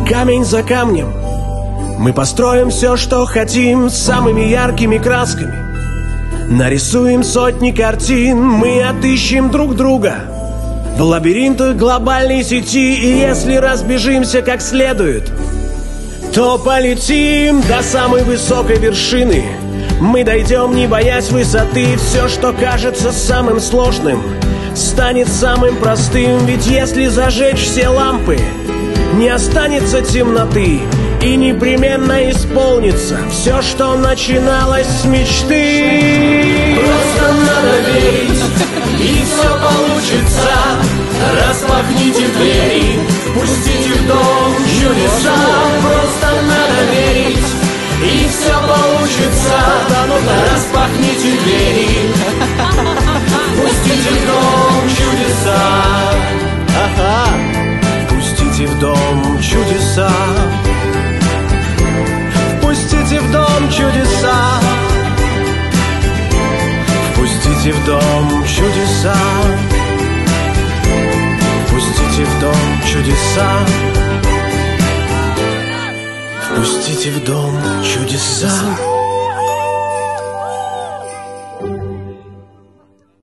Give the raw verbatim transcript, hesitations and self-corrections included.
камень за камнем. Мы построим все, что хотим, самыми яркими красками. Нарисуем сотни картин, мы отыщем друг друга в лабиринтах глобальной сети. И если разбежимся как следует, то полетим до самой высокой вершины. Мы дойдем, не боясь высоты. Все, что кажется самым сложным, станет самым простым. Ведь если зажечь все лампы, не останется темноты. И непременно исполнится все, что начиналось с мечты. Просто надо верить, и все получится. Распахните двери, впустите в дом чудеса. Просто надо верить, и все получится. Распахните двери, впустите в дом чудеса. Ага. Впустите в дом чудеса. Впустите в дом чудеса. Впустите в дом чудеса. Впустите в дом чудеса. Впустите в дом чудеса.